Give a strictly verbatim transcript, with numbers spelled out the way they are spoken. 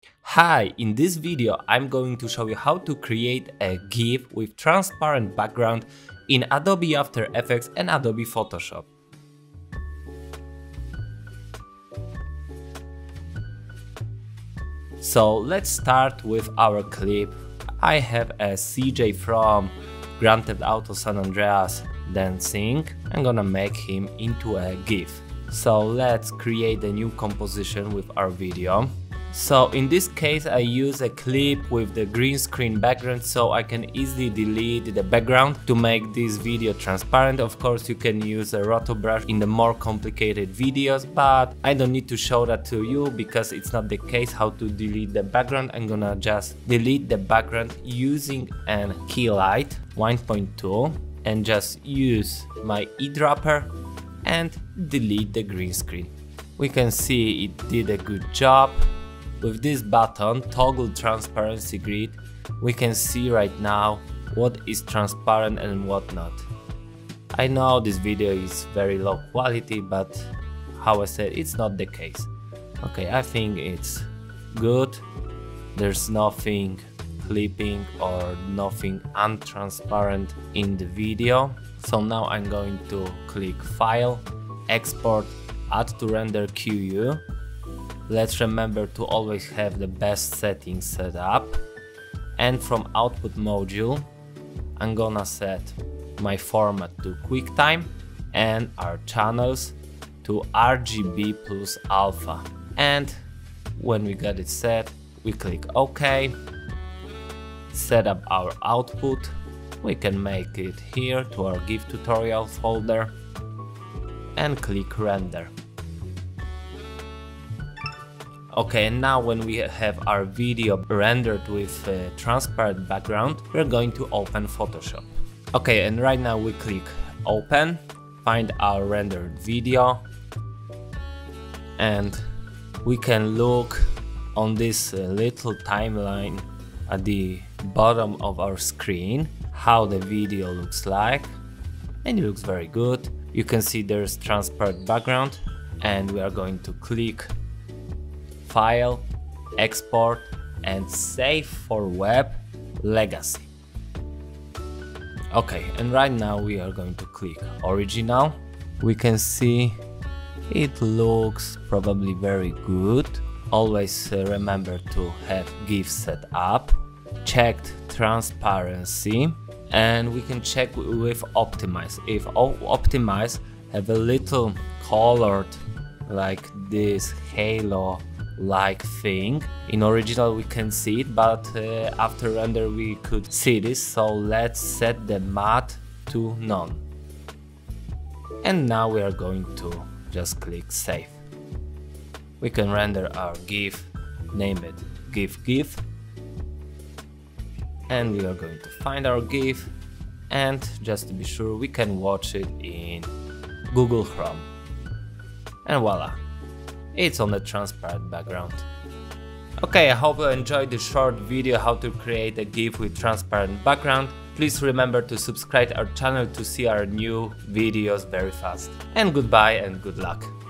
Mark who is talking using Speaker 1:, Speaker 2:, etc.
Speaker 1: Hi, in this video I'm going to show you how to create a GIF with transparent background in Adobe After Effects and Adobe Photoshop. So let's start with our clip. I have a C J from Grand Theft Auto San Andreas dancing. I'm gonna make him into a GIF. So let's create a new composition with our video. So in this case I use a clip with the green screen background, so I can easily delete the background to make this video transparent. Of course you can use a roto brush in the more complicated videos, but I don't need to show that to you because it's not the case how to delete the background. I'm gonna just delete the background using an key light one point two and just use my eyedropper and delete the green screen. We can see it did a good job. With this button, toggle transparency grid, we can see right now what is transparent and what not. I know this video is very low quality, but how I said, it's not the case. Okay, I think it's good. There's nothing clipping or nothing untransparent in the video. So now I'm going to click File, Export, Add to Render Q U. Let's remember to always have the best settings set up, and from output module I'm gonna set my format to QuickTime and our channels to R G B plus alpha, and when we got it set we click OK, set up our output. We can make it here to our GIF tutorial folder and click render. Okay, and now when we have our video rendered with a transparent background, we're going to open Photoshop. Okay, and right now we click open, find our rendered video, and we can look on this uh, little timeline at the bottom of our screen how the video looks like, and it looks very good. You can see there's transparent background, and we are going to click File, Export, and Save for Web Legacy. Okay, and right now we are going to click Original. We can see it looks probably very good. Always uh, remember to have GIF set up, checked transparency, and we can check with Optimize. If Optimize have a little colored like this halo like thing, in original we can see it, but uh, after render we could see this, so let's set the matte to none. And now we are going to just click save. We can render our GIF, name it GIF GIF, and we are going to find our GIF, and just to be sure we can watch it in Google Chrome, and voila, it's on the transparent background. Okay, I hope you enjoyed this short video how to create a GIF with transparent background. Please remember to subscribe our channel to see our new videos very fast. And goodbye and good luck.